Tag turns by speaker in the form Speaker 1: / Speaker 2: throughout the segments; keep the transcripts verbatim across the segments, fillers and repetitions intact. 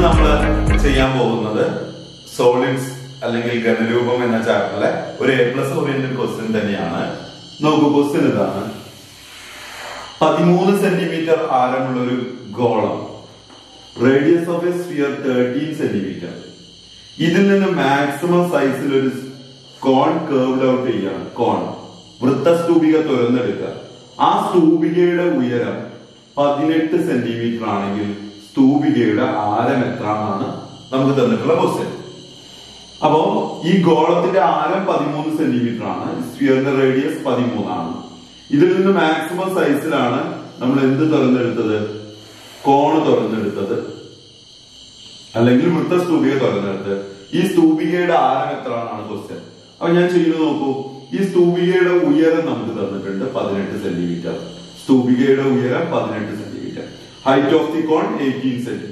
Speaker 1: നമ്മൾ ചെയ്യാൻ പോകുന്നത് സോളിഡ്സ് അല്ലെങ്കിൽ ഘനരൂപം എന്ന ചാപ്റ്ററിലെ ഒരു എ പ്ലസ് ഓറിയന്റഡ് ക്വസ്റ്റ്യൻ തന്നെയാണ്. നോക്കൂ, ക്വസ്റ്റ്യൻ ഇതാണ്. പതിമൂന്ന് സെന്റിമീറ്റർ ആരമുള്ള ഒരു ഗോളം, radius of a sphere thirteen centimetre. ഇതിൽ നിന്ന് മാക്സിമം സൈസിൽ ഒരു കോൺ കർവ്ഡ് ഔട്ട് ചെയ്യാണ്. കോൺ വൃത്തസ്തൂപിക തുറന്നെടുക്കുക. ആ സ്തൂപികയുടെ ഉയരം പതിനെട്ട് സെന്റിമീറ്റർ ആണെങ്കിൽ സ്തൂപികയുടെ ആരം എത്രയാണ് നമുക്ക് തന്നിട്ടുള്ള ക്വസ്റ്റ്യൻ. അപ്പോ ഈ ഗോളത്തിന്റെ ആരം പതിമൂന്ന് സെന്റിമീറ്റർ ആണ്, സ്ഫിയറിന്റെ റേഡിയസ് പതിമൂന്നാണ്. ഇതിൽ നിന്ന് മാക്സിമം സൈസിലാണ് നമ്മൾ എന്ത് തുറന്നെടുത്തത്? കോണ് തുറന്നെടുത്തത്, അല്ലെങ്കിൽ വൃത്തസ്തൂപിക തുറന്നെടുത്തത്. ഈ സ്തൂപികയുടെ ആരം എത്രയാണ് ക്വസ്റ്റ്യൻ. അപ്പൊ ഞാൻ ചെയ്യുന്നത് നോക്കൂ. ഈ സ്തൂപികയുടെ ഉയരം നമുക്ക് തന്നിട്ടുണ്ട് പതിനെട്ട് സെന്റിമീറ്റർ. സ്തൂപികയുടെ ഉയരം പതിനെട്ട് centimetre. Height of the cone eighteen centimetre.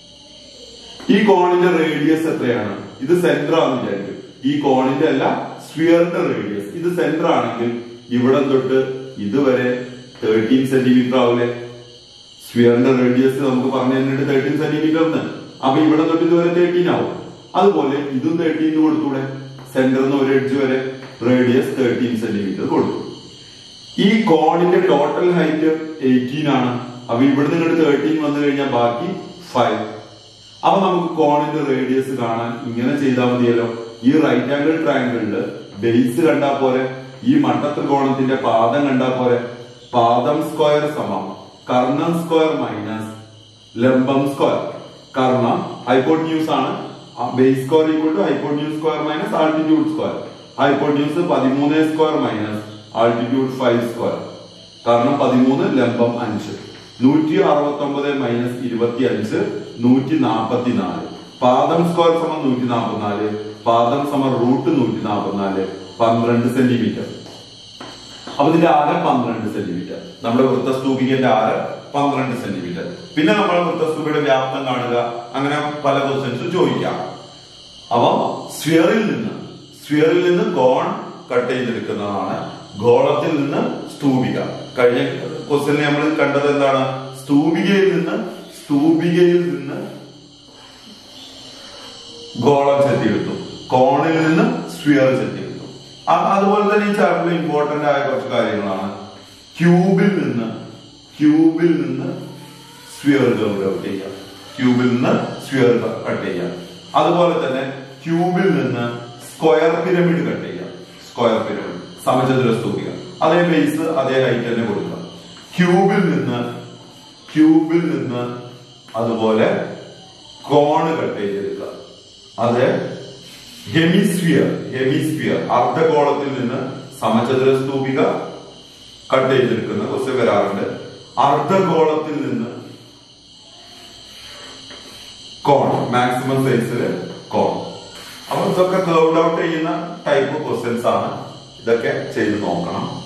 Speaker 1: ഈ കോണിന്റെ റേഡിയസ് എത്രയാണ്? ഇത് സെന്റർ ആണെന്ന് വിചാരിക്കും. ഈ കോണിന്റെ അല്ല, സ്ഫിയറിന്റെ റേഡിയസ്. ഇത് സെന്റർ ആണെങ്കിൽ ഇവിടെ തൊട്ട് ഇതുവരെ തേർട്ടീൻ സെന്റിമീറ്റർ ആവില്ലേ? സ്ഫിയറിന്റെ റേഡിയസ് നമുക്ക് പറഞ്ഞു തന്നിട്ട് തേർട്ടീൻ സെന്റിമീറ്റർ എന്ന്. അപ്പൊ ഇവിടെ തൊട്ട് ഇതുവരെ തേർട്ടീൻ ആവും. അതുപോലെ ഇതും തേർട്ടീൻ കൊടുത്തൂടെ? സെന്ററിൽ ഒരു എഡ്ജ് വരെ റേഡിയസ് തേർട്ടീൻ സെന്റിമീറ്റർ കൊടുത്തു. ഈ കോണിന്റെ ടോട്ടൽ ഹൈറ്റ് എയ്റ്റീൻ ആണ്. അപ്പൊ ഇവിടെ നിങ്ങൾ തേർട്ടീൻ വന്നു കഴിഞ്ഞാൽ ബാക്കി ഫൈവ്. അപ്പൊ നമുക്ക് കോണിന്റെ റേഡിയസ് കാണാൻ ഇങ്ങനെ ചെയ്താൽ മതിയല്ലോ. ഈ റൈറ്റ് ആംഗിൾ ട്രയാംഗിളില് ബേസ് കണ്ടാ പോരെ, ഈ മട്ടത്രികോണത്തിന്റെ പാദം കണ്ടാ പോരെ. പാദം സ്ക്വയർ സമം കർണം സ്ക്വയർ മൈനസ് ലംബം സ്ക്വയർ. കർണം ഹൈപ്പോട്ന്യൂസ് ആണ്. Base square equal to hypotenuse square minus altitude square. Hypotenuse പതിമൂന്ന് square minus altitude five square. കാരണം പതിമൂന്ന്, ലംബം അഞ്ച്. നൂറ്റി അറുപത്തി ഒമ്പത് മൈനസ് ഇരുപത്തി അഞ്ച്, നൂറ്റി നാപ്പത്തി നാല്. പാദം സ്ക്വയർ സമം നൂറ്റി നാപ്പത്തിനാല്. പാദം സമം റൂട്ട് നൂറ്റി നാപ്പത്തിനാല്. പന്ത്രണ്ട് സെന്റിമീറ്റർ. അപ്പൊ ഇതിന്റെ ആരം പന്ത്രണ്ട് സെന്റിമീറ്റർ. നമ്മുടെ വൃത്തസ്തൂപികന്റെ ആരം പന്ത്രണ്ട് സെന്റിമീറ്റർ. പിന്നെ നമ്മൾ വൃത്തസ്തൂപിയുടെ വ്യാപ്തം കാണുക. അങ്ങനെ പല ക്വസ്റ്റ്യൻസ് ചോദിക്കാം. അപ്പൊ സ്ഫിയറിൽ നിന്ന് സ്ഫിയറിൽ നിന്ന് കോൺ കട്ട് ചെയ്തെടുക്കുന്നതാണ്. ഗോളത്തിൽ നിന്ന് സ്തൂപിക. കഴിഞ്ഞ ക്വസ്റ്റ്യനിൽ നമ്മൾ കണ്ടത് എന്താണ്? സ്തൂപികയിൽ നിന്ന് സ്തൂപികയിൽ നിന്ന് ഗോളം ചെത്തിയെടുത്തു, കോണിൽ നിന്ന് സ്ഫിയർ ചെത്തിയെടുത്തു. അതുപോലെ തന്നെ ഈ ചാപ്റ്ററിൽ ഇമ്പോർട്ടന്റ് ആയ കുറച്ച് കാര്യങ്ങളാണ്. ക്യൂബിൽ നിന്ന് ക്യൂബിൽ നിന്ന് സ്ഫിയർ കട്ട് ചെയ്യാം. ക്യൂബിൽ നിന്ന് സ്ഫിയർ കട്ട് ചെയ്യാം. അതുപോലെ തന്നെ ക്യൂബിൽ നിന്ന് സ്ക്വയർ പിരമിഡ് കട്ട് ചെയ്യാം. സ്ക്വയർ പിരമിഡ് സമചതുര സ്തൂപിക. അതേ ബേസ് അതേ ഹൈറ്റ് തന്നെ കൊടുക്കുക. ക്യൂബിൽ നിന്ന് ക്യൂബിൽ നിന്ന് അതുപോലെ കോണ് കട്ട് ചെയ്തെടുക്കുക. അത് ഹെമിസ്ഫിയർ ഹെമിസ്ഫിയർ അർദ്ധഗോളത്തിൽ നിന്ന് സമചതുര സ്തൂപിക കട്ട് ചെയ്തെടുക്കുന്ന ക്വസ്റ്റ്യൻ വരാറുണ്ട്. അർദ്ധഗോളത്തിൽ നിന്ന് കോൺ, മാക്സിമം സൈസില് കോൺ. അപ്പൊ ഇതൊക്കെ കർവ്ഡ് ഔട്ട് ചെയ്യുന്ന ടൈപ്പ് ക്വസ്റ്റ്യൻസ് ആണ്. ഇതൊക്കെ ചെയ്ത് നോക്കണം.